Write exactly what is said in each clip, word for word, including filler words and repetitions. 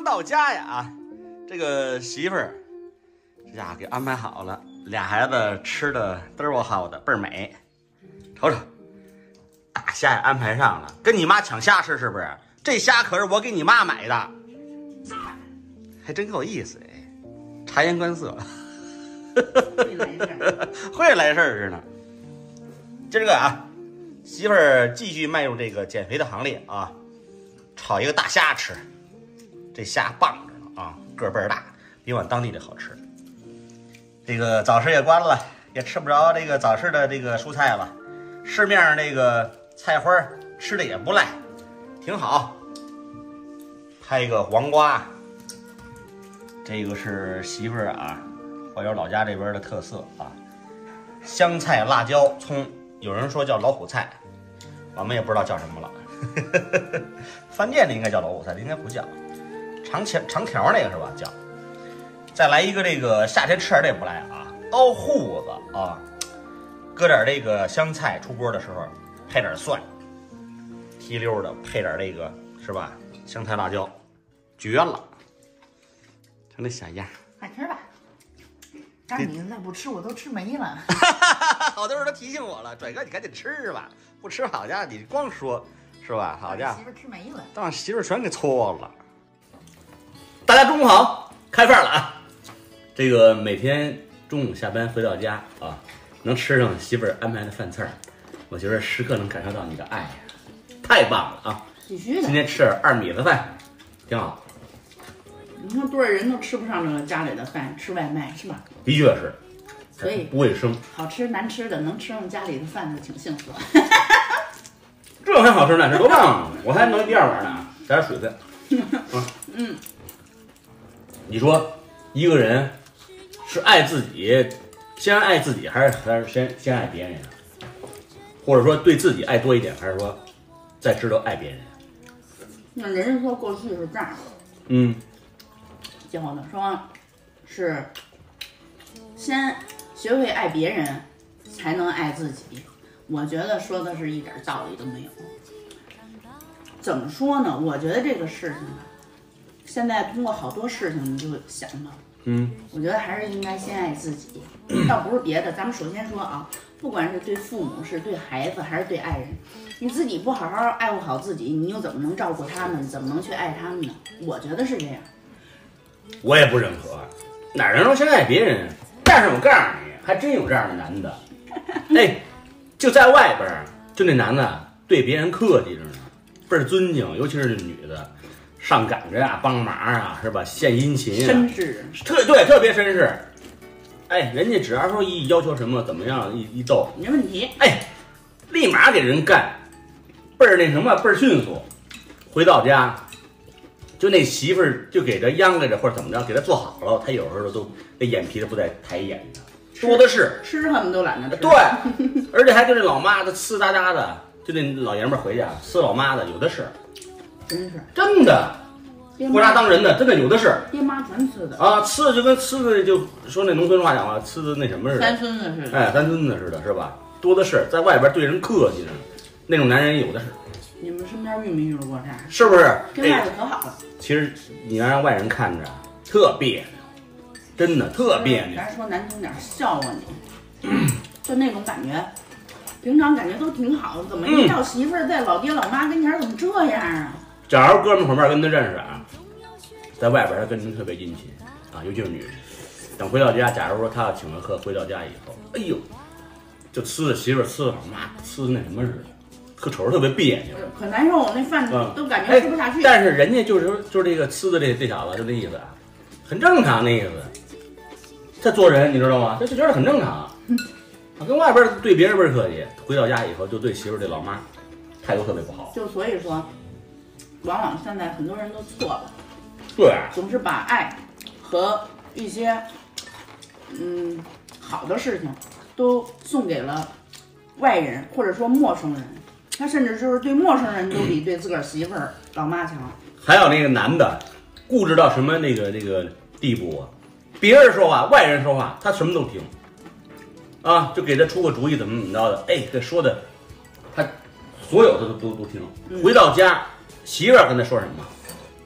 刚到家呀啊，这个媳妇儿这家伙给安排好了，俩孩子吃的嘚儿我好的倍儿美，瞅瞅，大虾也安排上了，跟你妈抢虾吃是不是？这虾可是我给你妈买的，还真够意思哎，察言观色， 会来事儿， 会来事儿是呢。今儿个啊，媳妇儿继续迈入这个减肥的行列啊，炒一个大虾吃。这虾棒着呢啊，个儿倍儿大，比我们当地的好吃。这个早市也关了，也吃不着这个早市的这个蔬菜了。市面上这个菜花吃的也不赖，挺好。拍一个黄瓜，这个是媳妇儿啊，怀柔老家这边的特色啊。香菜、辣椒、葱，有人说叫老虎菜，我们也不知道叫什么了。饭店的应该叫老虎菜，应该不叫。长条长条那个是吧？叫，再来一个这个夏天吃点这不赖啊，刀瓠子啊，搁点这个香菜，出锅的时候配点蒜，提溜的配点这个是吧？香菜辣椒，绝了！瞧那小样， 快吃吧。让你再不吃，我都吃没了。 好多人都提醒我了，拽哥你赶紧吃吧，不吃好家伙你光说是吧？好家伙， 媳妇吃没了， 让媳妇全给搓了。大家中午好，开饭了啊！这个每天中午下班回到家啊，能吃上媳妇儿安排的饭菜儿，我觉得时刻能感受到你的爱呀，太棒了啊！ 必须的。 今天吃点二米子饭，挺好。 你看多少人都吃不上这个家里的饭，吃外卖是吧？ 的确是， 所以不卫生。 好吃难吃的，能吃上家里的饭就挺幸福。 这还好吃难吃，多棒啊！我还能第二碗呢，加点水分。啊、 嗯。 你说一个人是爱自己，先爱自己，还是还是先先爱别人啊？或者说对自己爱多一点，还是说再知道爱别人？ 那人家说过去是这样， 嗯， 教的说是先学会爱别人，才能爱自己。我觉得说的是一点道理都没有。怎么说呢？我觉得这个事情啊。现在通过好多事情，你就想到， 嗯， 我觉得还是应该先爱自己，倒不是别的。咱们首先说啊，不管是对父母、是对孩子，还是对爱人，你自己不好好爱护好自己，你又怎么能照顾他们？怎么能去爱他们呢？我觉得是这样。 我也不认可，哪能说先爱别人？但是我告诉你，还真有这样的男的，哎，就在外边，就那男的对别人客气着呢，倍儿尊敬，尤其是这女的。上赶着啊，帮忙啊，是吧？献殷勤啊， 绅士， 特对，特别绅士。哎，人家只要说一要求什么怎么样，一一逗， 没问题。 哎，立马给人干，倍儿那什么，倍儿迅速。回到家，就那媳妇儿就给他央着着或者怎么着，给他做好了，他有时候都那眼皮子不带抬眼的，多的是， 吃他们都懒得吃。 对，而且还跟这老妈子呲哒哒的，就那老爷们儿回家呲老妈的有的是。 真是真的，不拿当人的，真的有的是。 爹妈全吃的啊，吃的就跟吃的就说那农村话讲啊，吃的那什么似的， 三孙子似的。 哎，三孙子似的，是吧？多的是，在外边对人客气呢，那种男人有的是。 你们身边遇没遇到过这样？ 是不是？ 跟外头可好了。 其实你要让外人看着特别扭，真的特别扭。 咱说难听点，笑话你，就那种感觉。平常感觉都挺好，怎么一找媳妇儿在老爹老妈跟前怎么这样啊？ 假如哥们伙伴跟他认识啊，在外边他跟人特别殷勤啊，尤其是女人。等回到家，假如说他要请了客，回到家以后，哎呦，就吃的媳妇儿吃的老妈吃的那什么似的，可瞅着特别别扭， 可难受。我那饭都感觉吃不下去。 嗯哎、但是人家就是说，就是这个吃的这这小子就那意思啊，很正常那意思。他做人你知道吗？他就觉得很正常。 嗯啊，跟外边对别人倍儿客气，回到家以后就对媳妇儿这老妈态度特别不好。 就所以说。往往现在很多人都错了， 对， 总是把爱和一些嗯好的事情都送给了外人或者说陌生人，他甚至就是对陌生人都比对自个儿媳妇儿老妈强。 还有那个男的固执到什么那个那个地步啊？别人说话，外人说话，他什么都听啊，就给他出个主意怎么怎么着的，哎，这说的他所有的都都都听。回到家。媳妇儿跟他说什么，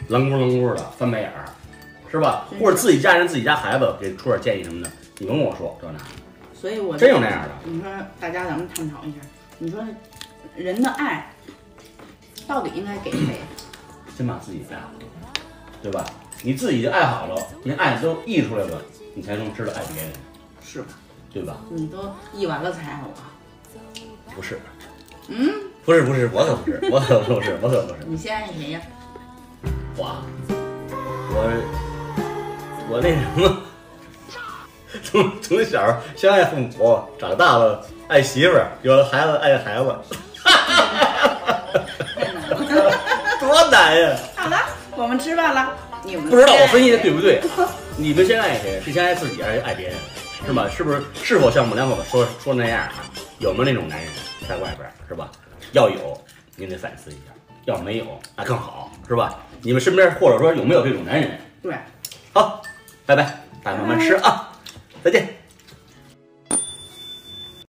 棱咕棱咕的翻白眼儿，是吧？或者自己家人、自己家孩子给出点建议什么的，你甭跟我说这那。 所以我真有那样的。 你说大家咱们探讨一下，你说人的爱到底应该给谁？ 先把自己爱好，对吧？你自己就爱好了，你爱都溢出来了，你才能知道爱别人， 是吧？ 对吧？ 你都溢完了才爱我。 不是， 嗯， 不是不是，我可不是，我可不是，我可不是。 你先爱谁呀？ 我，我，我那什么，从从小先爱父母，长大了爱媳妇儿，有了孩子爱孩子， 太难了， 多难呀！ 好了，我们吃饭了。你们不知道我分析的对不对？你们先爱谁？是先爱自己还是爱别人？是吧？是不是？是否像我们两口子说说那样啊？有没有那种男人在外边是吧？要有，您得反思一下；要没有，那更好，是吧？你们身边或者说有没有这种男人？ 对， 好，拜拜，大家慢慢吃啊，再见。